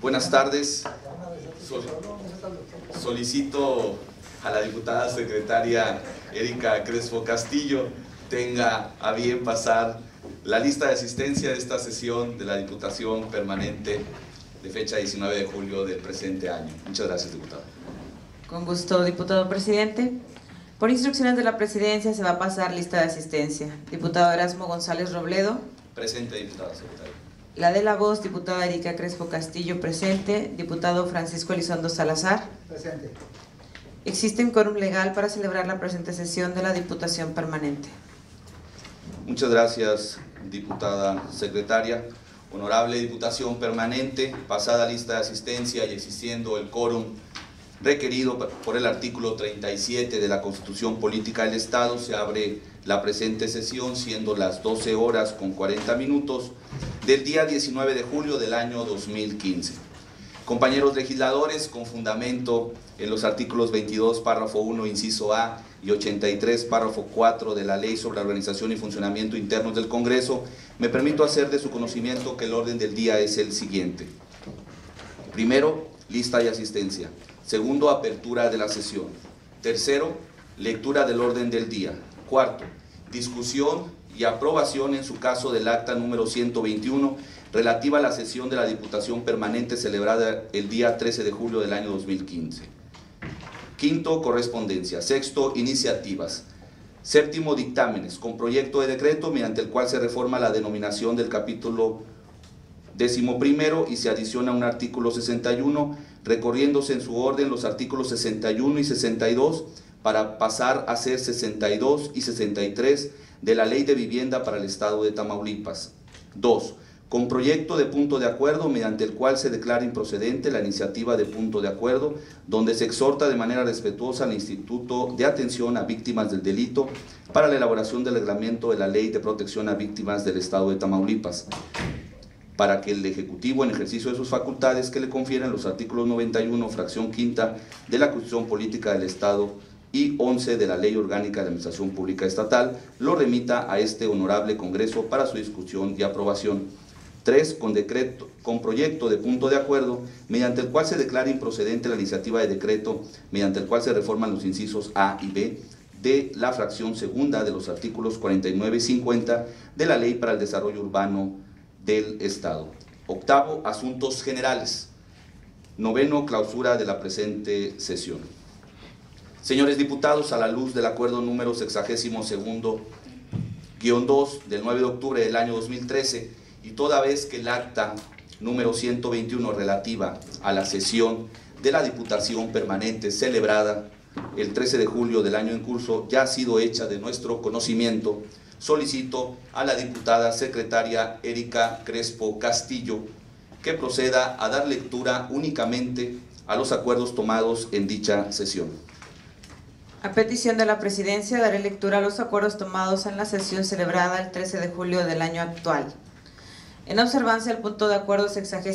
Buenas tardes. Solicito a la diputada secretaria Erika Crespo Castillo tenga a bien pasar la lista de asistencia de esta sesión de la Diputación Permanente de fecha 19 de julio del presente año. Muchas gracias, diputado. Con gusto, diputado presidente. Por instrucciones de la presidencia se va a pasar lista de asistencia. Diputado Erasmo González Robledo. Presente, diputada secretaria. La de la voz, diputada Erika Crespo Castillo, presente. Diputado Francisco Elizondo Salazar. Presente. Existe un quórum legal para celebrar la presente sesión de la Diputación Permanente. Muchas gracias, diputada secretaria. Honorable Diputación Permanente, pasada lista de asistencia y existiendo el quórum requerido por el artículo 37 de la Constitución Política del Estado, se abre la presente sesión, siendo las 12 horas con 40 minutos del día 19 de julio del año 2015. Compañeros legisladores, con fundamento en los artículos 22, párrafo 1, inciso A y 83, párrafo 4 de la Ley sobre la Organización y Funcionamiento Internos del Congreso, me permito hacer de su conocimiento que el orden del día es el siguiente. Primero, lista y asistencia. Segundo, apertura de la sesión. Tercero, lectura del orden del día. Cuarto, discusión y aprobación en su caso del acta número 121 relativa a la sesión de la Diputación Permanente celebrada el día 13 de julio del año 2015. Quinto, correspondencia. Sexto, iniciativas. Séptimo, dictámenes, con proyecto de decreto mediante el cual se reforma la denominación del capítulo 11º y se adiciona un artículo 61, recorriéndose en su orden los artículos 61 y 62 para pasar a ser 62 y 63 de la Ley de Vivienda para el Estado de Tamaulipas. 2. Con proyecto de punto de acuerdo mediante el cual se declara improcedente la iniciativa de punto de acuerdo, donde se exhorta de manera respetuosa al Instituto de Atención a Víctimas del Delito para la elaboración del reglamento de la Ley de Protección a Víctimas del Estado de Tamaulipas, para que el Ejecutivo, en ejercicio de sus facultades que le confieren los artículos 91, fracción quinta de la Constitución Política del Estado y 11 de la Ley Orgánica de Administración Pública Estatal, lo remita a este honorable Congreso para su discusión y aprobación. 3. Con proyecto de punto de acuerdo, mediante el cual se declara improcedente la iniciativa de decreto, mediante el cual se reforman los incisos A y B de la fracción segunda de los artículos 49 y 50 de la Ley para el Desarrollo Urbano del Estado. Octavo, asuntos generales. Noveno, clausura de la presente sesión. Señores diputados, a la luz del acuerdo número 62-2 del 9 de octubre del año 2013, y toda vez que el acta número 121 relativa a la sesión de la Diputación Permanente celebrada el 13 de julio del año en curso ya ha sido hecha de nuestro conocimiento, solicito a la diputada secretaria Erika Crespo Castillo que proceda a dar lectura únicamente a los acuerdos tomados en dicha sesión. A petición de la presidencia, daré lectura a los acuerdos tomados en la sesión celebrada el 13 de julio del año actual. En observancia al punto de acuerdo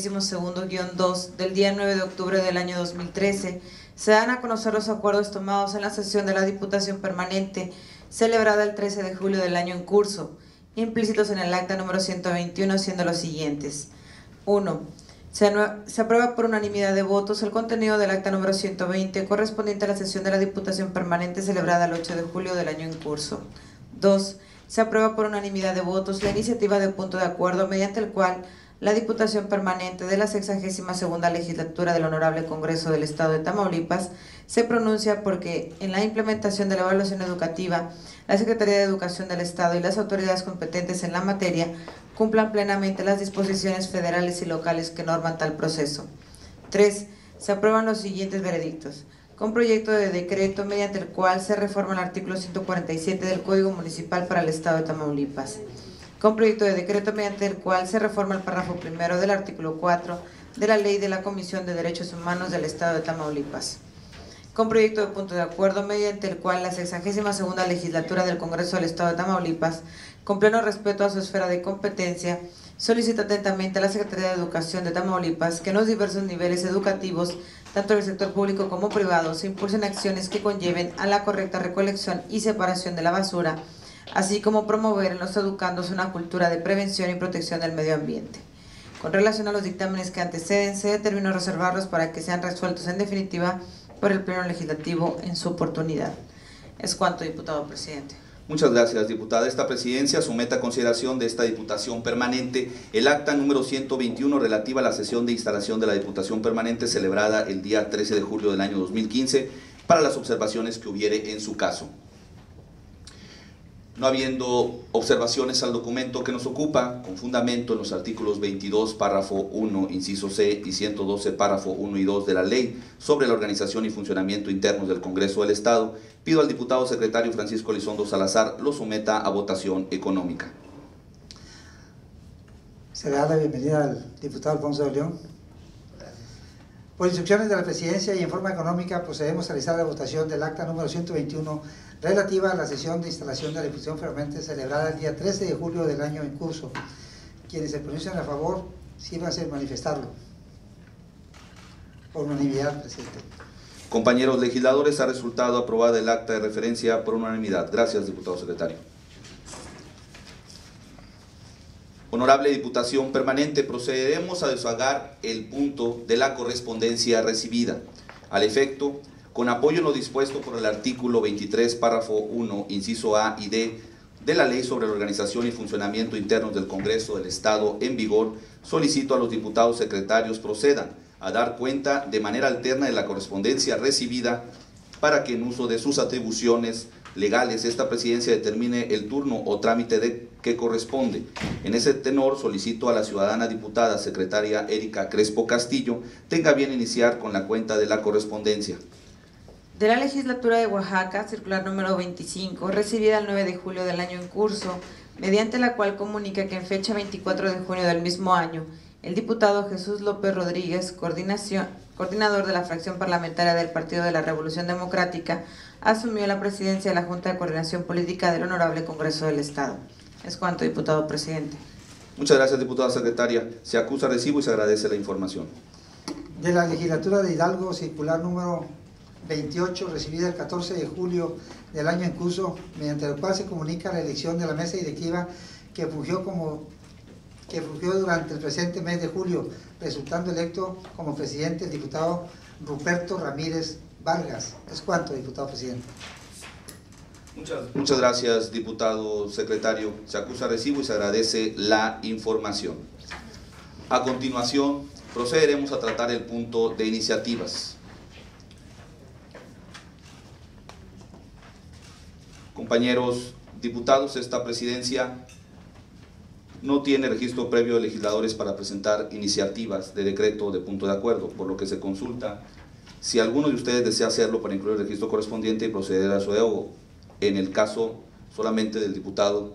62-2 del día 9 de octubre del año 2013, se dan a conocer los acuerdos tomados en la sesión de la Diputación Permanente celebrada el 13 de julio del año en curso, implícitos en el acta número 121, siendo los siguientes. 1. Se aprueba por unanimidad de votos el contenido del acta número 120 correspondiente a la sesión de la Diputación Permanente celebrada el 8 de julio del año en curso. 2. Se aprueba por unanimidad de votos la iniciativa de punto de acuerdo mediante el cual la Diputación Permanente de la 62ª Legislatura del Honorable Congreso del Estado de Tamaulipas se pronuncia porque en la implementación de la evaluación educativa, la Secretaría de Educación del Estado y las autoridades competentes en la materia cumplan plenamente las disposiciones federales y locales que norman tal proceso. 3. Se aprueban los siguientes veredictos. Con proyecto de decreto mediante el cual se reforma el artículo 147 del Código Municipal para el Estado de Tamaulipas. Con proyecto de decreto mediante el cual se reforma el párrafo primero del artículo 4 de la Ley de la Comisión de Derechos Humanos del Estado de Tamaulipas. Con proyecto de punto de acuerdo mediante el cual la 62ª Legislatura del Congreso del Estado de Tamaulipas, con pleno respeto a su esfera de competencia, solicita atentamente a la Secretaría de Educación de Tamaulipas que en los diversos niveles educativos, tanto en el sector público como privado, se impulsen acciones que conlleven a la correcta recolección y separación de la basura, así como promover en los educandos una cultura de prevención y protección del medio ambiente. Con relación a los dictámenes que anteceden, se determinó reservarlos para que sean resueltos en definitiva por el Pleno Legislativo en su oportunidad. Es cuanto, diputado presidente. Muchas gracias, diputada. Esta presidencia somete a consideración de esta Diputación Permanente el acta número 121 relativa a la sesión de instalación de la Diputación Permanente celebrada el día 13 de julio del año 2015 para las observaciones que hubiere en su caso. No habiendo observaciones al documento que nos ocupa, con fundamento en los artículos 22, párrafo 1, inciso C y 112, párrafo 1 y 2 de la Ley sobre la organización y funcionamiento internos del Congreso del Estado, pido al diputado secretario Francisco Elizondo Salazar lo someta a votación económica. Se le da la bienvenida al diputado Alfonso de León. Por instrucciones de la Presidencia y en forma económica procedemos a realizar la votación del acta número 121 relativa a la sesión de instalación de la Diputación Permanente celebrada el día 13 de julio del año en curso. Quienes se pronuncian a favor, sírvanse a manifestarlo. Por unanimidad, presidente. Compañeros legisladores, ha resultado aprobada el acta de referencia por unanimidad. Gracias, diputado secretario. Honorable Diputación Permanente, procederemos a desfagar el punto de la correspondencia recibida. Al efecto, con apoyo en lo dispuesto por el artículo 23, párrafo 1, inciso A y D de la Ley sobre la Organización y Funcionamiento Internos del Congreso del Estado en vigor, solicito a los diputados secretarios procedan a dar cuenta de manera alterna de la correspondencia recibida para que en uso de sus atribuciones legales esta presidencia determine el turno o trámite que corresponde. En ese tenor solicito a la ciudadana diputada secretaria Erika Crespo Castillo tenga bien iniciar con la cuenta de la correspondencia. De la Legislatura de Oaxaca, circular número 25, recibida el 9 de julio del año en curso, mediante la cual comunica que en fecha 24 de junio del mismo año, el diputado Jesús López Rodríguez, coordinador de la fracción parlamentaria del Partido de la Revolución Democrática, asumió la presidencia de la Junta de Coordinación Política del Honorable Congreso del Estado. Es cuanto, diputado presidente. Muchas gracias, diputada secretaria. Se acusa recibo y se agradece la información. De la Legislatura de Hidalgo, circular número 28, recibida el 14 de julio del año en curso, mediante el cual se comunica la elección de la mesa directiva que fungió durante el presente mes de julio, resultando electo como presidente el diputado Ruperto Ramírez Vargas. Es cuanto, diputado presidente. Muchas gracias, diputado secretario. Se acusa recibo y se agradece la información. A continuación, procederemos a tratar el punto de iniciativas. Compañeros diputados, esta presidencia no tiene registro previo de legisladores para presentar iniciativas de decreto o de punto de acuerdo, por lo que se consulta si alguno de ustedes desea hacerlo para incluir el registro correspondiente y proceder a su derogo. En el caso solamente del diputado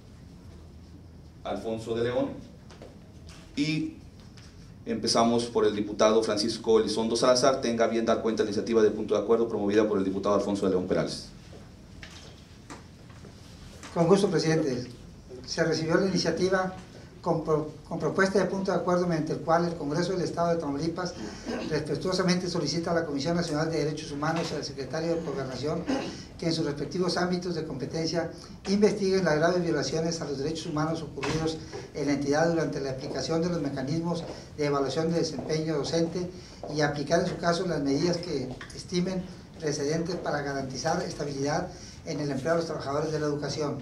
Alfonso de León, y empezamos por el diputado Francisco Elizondo Salazar. Tenga bien dar cuenta de la iniciativa de punto de acuerdo promovida por el diputado Alfonso de León Perales. Con gusto, presidente. Se recibió la iniciativa con propuesta de punto de acuerdo mediante el cual el Congreso del Estado de Tamaulipas respetuosamente solicita a la Comisión Nacional de Derechos Humanos y al Secretario de Gobernación que en sus respectivos ámbitos de competencia investiguen las graves violaciones a los derechos humanos ocurridos en la entidad durante la aplicación de los mecanismos de evaluación de desempeño docente y aplicar en su caso las medidas que estimen precedentes para garantizar estabilidad en el empleo de los trabajadores de la educación.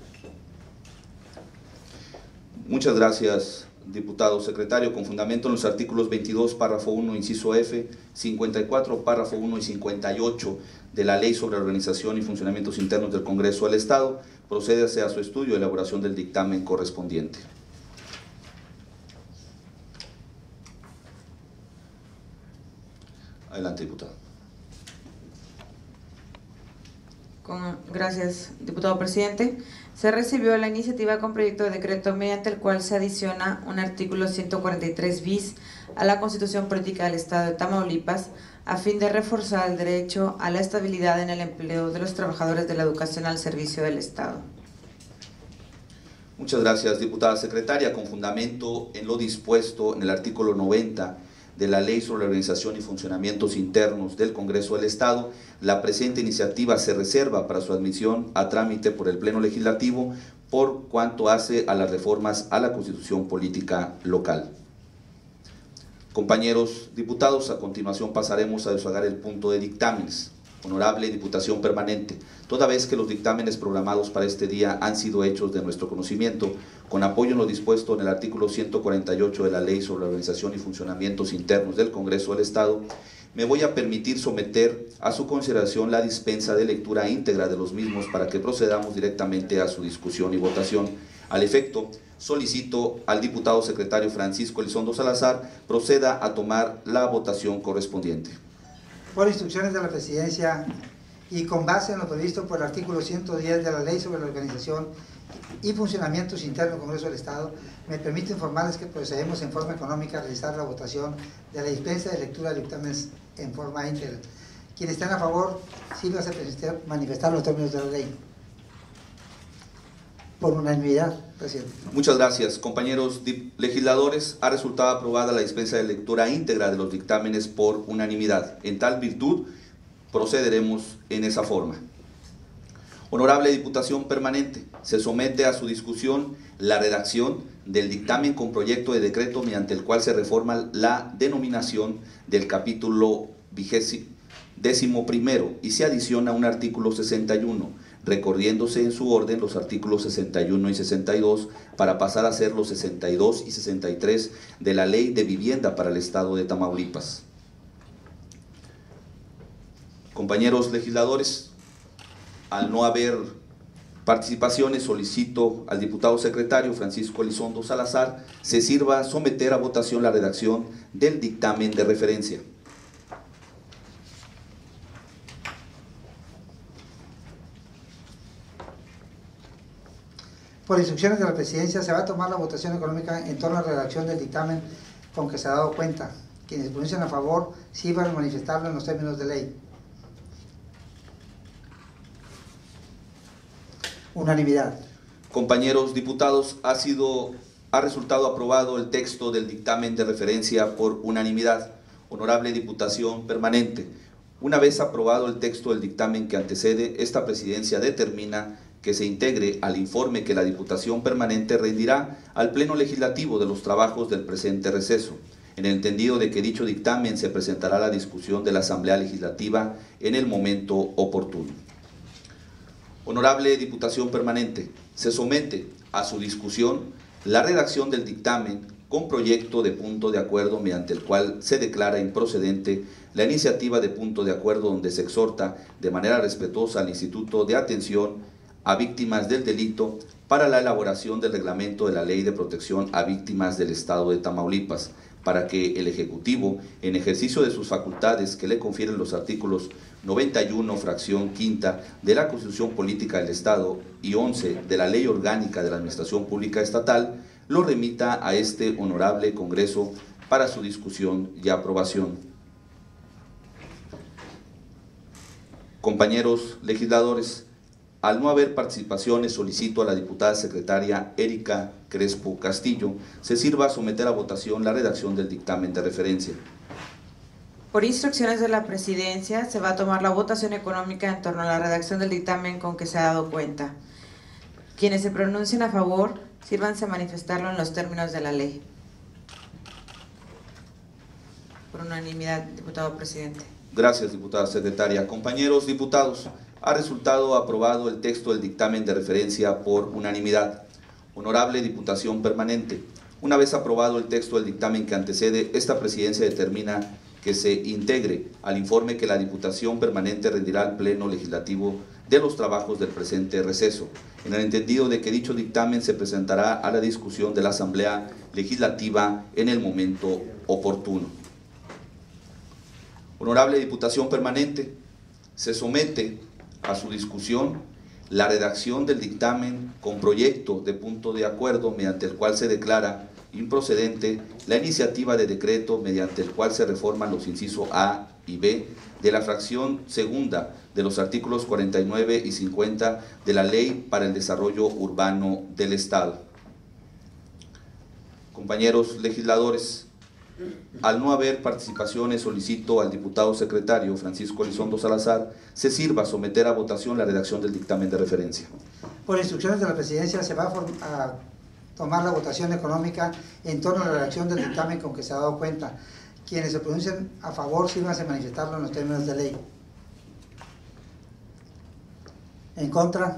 Muchas gracias, diputado secretario. Con fundamento en los artículos 22, párrafo 1, inciso F, 54, párrafo 1 y 58 de la Ley sobre la Organización y Funcionamientos Internos del Congreso del Estado, procédase a su estudio y elaboración del dictamen correspondiente. Adelante, diputado. Gracias, diputado presidente. Se recibió la iniciativa con proyecto de decreto mediante el cual se adiciona un artículo 143 bis a la Constitución Política del Estado de Tamaulipas a fin de reforzar el derecho a la estabilidad en el empleo de los trabajadores de la educación al servicio del Estado. Muchas gracias, diputada secretaria. Con fundamento en lo dispuesto en el artículo 90 de la Ley sobre la Organización y Funcionamientos Internos del Congreso del Estado, la presente iniciativa se reserva para su admisión a trámite por el Pleno Legislativo por cuanto hace a las reformas a la Constitución Política local. Compañeros diputados, a continuación pasaremos a desahogar el punto de dictámenes. Honorable Diputación Permanente, toda vez que los dictámenes programados para este día han sido hechos de nuestro conocimiento, con apoyo en lo dispuesto en el artículo 148 de la Ley sobre la Organización y Funcionamientos Internos del Congreso del Estado, me voy a permitir someter a su consideración la dispensa de lectura íntegra de los mismos para que procedamos directamente a su discusión y votación. Al efecto, solicito al diputado secretario Francisco Elizondo Salazar proceda a tomar la votación correspondiente. Por instrucciones de la Presidencia y con base en lo previsto por el artículo 110 de la Ley sobre la Organización y Funcionamientos Internos del Congreso del Estado, me permito informarles que procedemos en forma económica a realizar la votación de la dispensa de lectura de dictámenes en forma íntegra. Quienes estén a favor, sírvase a manifestar los términos de la ley. Por unanimidad, presidente. Muchas gracias. Compañeros legisladores, ha resultado aprobada la dispensa de lectura íntegra de los dictámenes por unanimidad. En tal virtud, procederemos en esa forma. Honorable Diputación Permanente, se somete a su discusión la redacción del dictamen con proyecto de decreto mediante el cual se reforma la denominación del capítulo 11º y se adiciona un artículo 61, recorriéndose en su orden los artículos 61 y 62 para pasar a ser los 62 y 63 de la Ley de Vivienda para el Estado de Tamaulipas. Compañeros legisladores, al no haber participaciones, solicito al diputado secretario Francisco Elizondo Salazar se sirva a someter a votación la redacción del dictamen de referencia. Por instrucciones de la Presidencia se va a tomar la votación económica en torno a la redacción del dictamen con que se ha dado cuenta. Quienes se pronuncian a favor, sirvan a manifestarlo en los términos de ley. Unanimidad. Compañeros diputados, ha resultado aprobado el texto del dictamen de referencia por unanimidad. Honorable Diputación Permanente, una vez aprobado el texto del dictamen que antecede, esta Presidencia determina que se integre al informe que la Diputación Permanente rendirá al Pleno Legislativo de los trabajos del presente receso, en el entendido de que dicho dictamen se presentará a la discusión de la Asamblea Legislativa en el momento oportuno. Honorable Diputación Permanente, se somete a su discusión la redacción del dictamen con proyecto de punto de acuerdo mediante el cual se declara improcedente la iniciativa de punto de acuerdo donde se exhorta de manera respetuosa al Instituto de Atención a Víctimas del Delito para la elaboración del reglamento de la Ley de Protección a Víctimas del Estado de Tamaulipas, para que el Ejecutivo, en ejercicio de sus facultades que le confieren los artículos 91, fracción quinta de la Constitución Política del Estado y 11 de la Ley Orgánica de la Administración Pública Estatal, lo remita a este honorable Congreso para su discusión y aprobación. Compañeros legisladores, al no haber participaciones, solicito a la diputada secretaria Erika Crespo Castillo se sirva a someter a votación la redacción del dictamen de referencia. Por instrucciones de la Presidencia, se va a tomar la votación económica en torno a la redacción del dictamen con que se ha dado cuenta. Quienes se pronuncien a favor, sírvanse a manifestarlo en los términos de la ley. Por unanimidad, diputado presidente. Gracias, diputada secretaria. Compañeros diputados, ha resultado aprobado el texto del dictamen de referencia por unanimidad. Honorable Diputación Permanente, una vez aprobado el texto del dictamen que antecede, esta Presidencia determina que se integre al informe que la Diputación Permanente rendirá al Pleno Legislativo de los trabajos del presente receso, en el entendido de que dicho dictamen se presentará a la discusión de la Asamblea Legislativa en el momento oportuno. Honorable Diputación Permanente, se somete a su discusión la redacción del dictamen con proyecto de punto de acuerdo mediante el cual se declara improcedente la iniciativa de decreto mediante el cual se reforman los incisos A y B de la fracción segunda de los artículos 49 y 50 de la Ley para el Desarrollo Urbano del Estado. Compañeros legisladores, al no haber participaciones, solicito al diputado secretario Francisco Elizondo Salazar se sirva a someter a votación la redacción del dictamen de referencia. Por instrucciones de la Presidencia se va a tomar la votación económica en torno a la redacción del dictamen con que se ha dado cuenta. Quienes se pronuncien a favor, sírvanse a manifestarlo en los términos de ley. En contra.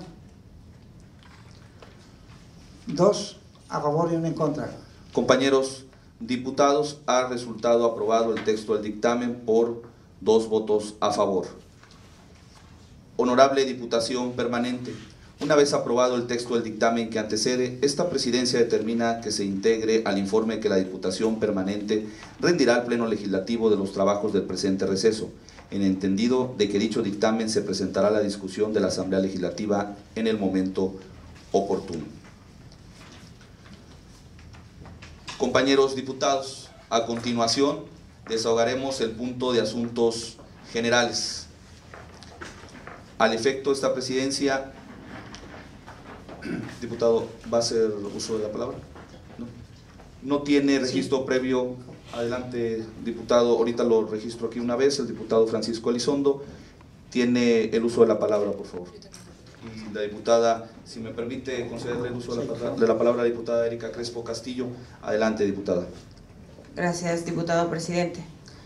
2 a favor y 1 en contra. Compañeros diputados, ha resultado aprobado el texto del dictamen por 2 votos a favor. Honorable Diputación Permanente, una vez aprobado el texto del dictamen que antecede, esta presidencia determina que se integre al informe que la Diputación Permanente rendirá al Pleno Legislativo de los trabajos del presente receso, en entendido de que dicho dictamen se presentará a la discusión de la Asamblea Legislativa en el momento oportuno. Compañeros diputados, a continuación desahogaremos el punto de asuntos generales. Al efecto, esta presidencia, diputado, ¿va a hacer uso de la palabra? No tiene registro previo. Adelante, diputado, ahorita lo registro aquí una vez. El diputado Francisco Elizondo tiene el uso de la palabra, por favor. Y la diputada, si me permite concederle el uso de la palabra a la diputada Erika Crespo Castillo. Adelante, diputada. Gracias, diputado presidente.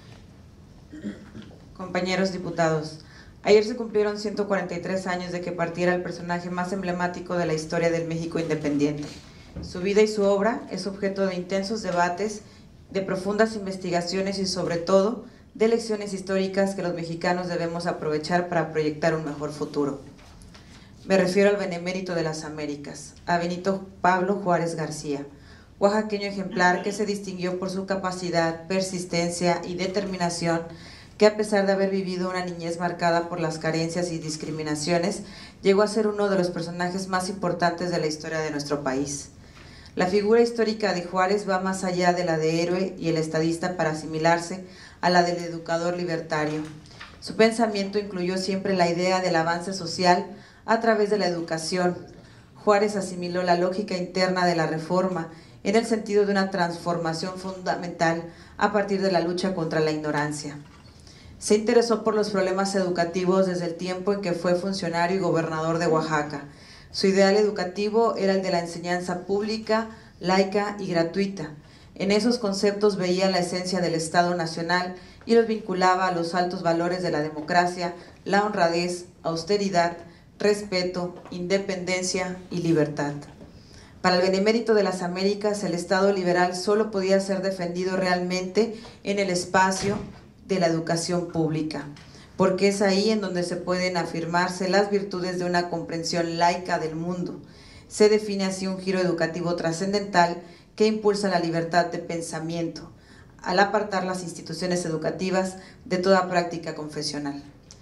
Compañeros diputados, ayer se cumplieron 143 años de que partiera el personaje más emblemático de la historia del México independiente. Su vida y su obra es objeto de intensos debates, de profundas investigaciones y sobre todo de lecciones históricas que los mexicanos debemos aprovechar para proyectar un mejor futuro. Me refiero al benemérito de las Américas, a Benito Pablo Juárez García, oaxaqueño ejemplar que se distinguió por su capacidad, persistencia y determinación, que a pesar de haber vivido una niñez marcada por las carencias y discriminaciones, llegó a ser uno de los personajes más importantes de la historia de nuestro país. La figura histórica de Juárez va más allá de la de héroe y el estadista para asimilarse a la del educador libertario. Su pensamiento incluyó siempre la idea del avance social a través de la educación. Juárez asimiló la lógica interna de la reforma en el sentido de una transformación fundamental a partir de la lucha contra la ignorancia. Se interesó por los problemas educativos desde el tiempo en que fue funcionario y gobernador de Oaxaca. Su ideal educativo era el de la enseñanza pública, laica y gratuita. En esos conceptos veía la esencia del Estado Nacional y los vinculaba a los altos valores de la democracia, la honradez, austeridad, respeto, independencia y libertad. Para el benemérito de las Américas, el Estado liberal solo podía ser defendido realmente en el espacio de la educación pública, porque es ahí en donde se pueden afirmarse las virtudes de una comprensión laica del mundo. Se define así un giro educativo trascendental que impulsa la libertad de pensamiento, al apartar las instituciones educativas de toda práctica confesional.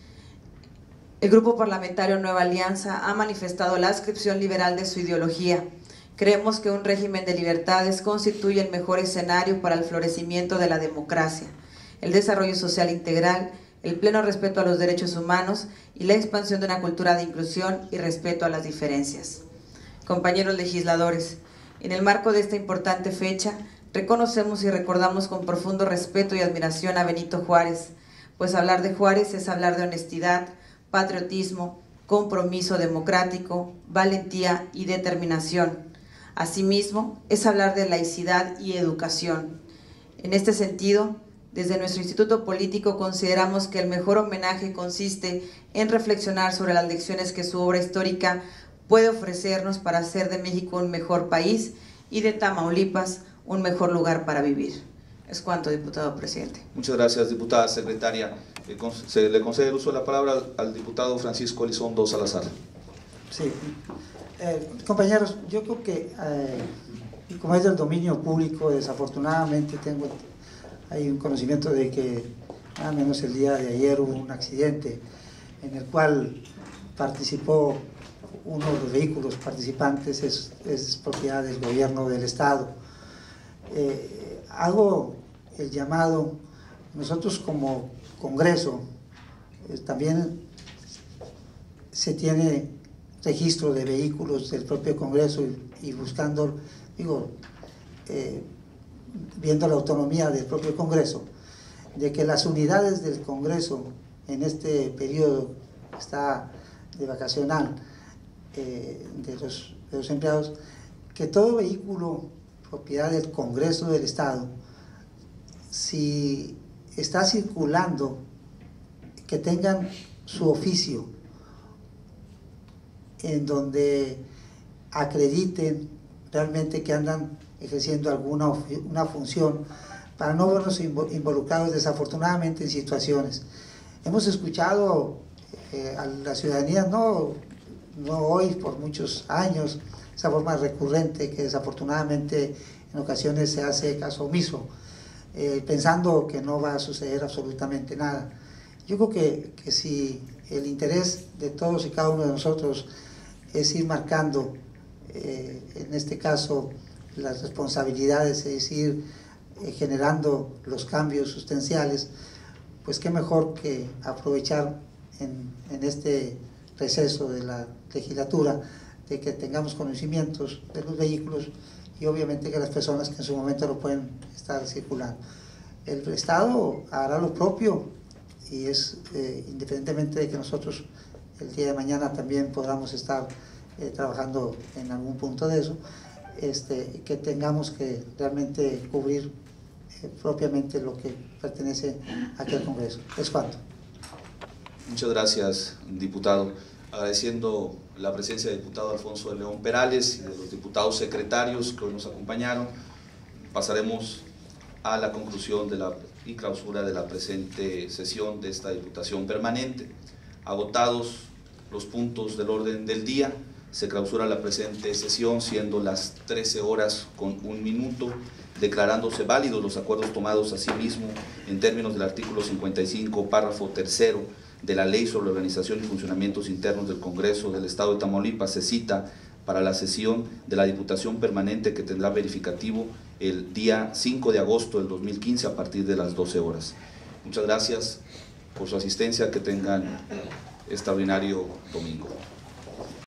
El Grupo Parlamentario Nueva Alianza ha manifestado la adscripción liberal de su ideología. Creemos que un régimen de libertades constituye el mejor escenario para el florecimiento de la democracia, el desarrollo social integral, el pleno respeto a los derechos humanos y la expansión de una cultura de inclusión y respeto a las diferencias. Compañeros legisladores, en el marco de esta importante fecha, reconocemos y recordamos con profundo respeto y admiración a Benito Juárez, pues hablar de Juárez es hablar de honestidad, patriotismo, compromiso democrático, valentía y determinación. Asimismo, es hablar de laicidad y educación. En este sentido, desde nuestro instituto político consideramos que el mejor homenaje consiste en reflexionar sobre las lecciones que su obra histórica puede ofrecernos para hacer de México un mejor país y de Tamaulipas un mejor lugar para vivir. Es cuanto, diputado presidente. Muchas gracias, diputada secretaria. Se le concede el uso de la palabra al diputado Francisco Elizondo Salazar. Sí. Compañeros, yo creo que, como es del dominio público, desafortunadamente hay un conocimiento de que, al menos el día de ayer, hubo un accidente en el cual participó uno de los vehículos participantes, es propiedad del gobierno del Estado. Hago el llamado, nosotros como Congreso, también se tiene registro de vehículos del propio Congreso y buscando, viendo la autonomía del propio Congreso, de que las unidades del Congreso en este periodo está de vacacional de los empleados, que todo vehículo propiedad del Congreso del Estado si está circulando, que tengan su oficio en donde acrediten realmente que andan ejerciendo una función, para no vernos involucrados desafortunadamente en situaciones. Hemos escuchado a la ciudadanía, no hoy, por muchos años, esa forma recurrente que desafortunadamente en ocasiones se hace caso omiso, pensando que no va a suceder absolutamente nada. Yo creo que si el interés de todos y cada uno de nosotros es ir marcando, en este caso, las responsabilidades, es ir generando los cambios sustanciales, pues qué mejor que aprovechar en este receso de la legislatura, de que tengamos conocimientos de los vehículos y obviamente que las personas que en su momento lo pueden estar circulando. El Estado hará lo propio y es independientemente de que nosotros el día de mañana también podamos estar trabajando en algún punto de eso, que tengamos que realmente cubrir propiamente lo que pertenece a aquel Congreso. Es cuanto. Muchas gracias, diputado. Agradeciendo la presencia del diputado Alfonso de León Perales y de los diputados secretarios que hoy nos acompañaron, pasaremos a la conclusión y clausura de la presente sesión de esta Diputación Permanente. Agotados los puntos del orden del día, se clausura la presente sesión, siendo las 13:01, declarándose válidos los acuerdos tomados asimismo en términos del artículo 55, párrafo tercero de la Ley sobre la Organización y Funcionamientos Internos del Congreso del Estado de Tamaulipas. Se cita para la sesión de la Diputación Permanente, que tendrá verificativo el día 5 de agosto del 2015 a partir de las 12 horas. Muchas gracias por su asistencia, que tengan extraordinario domingo.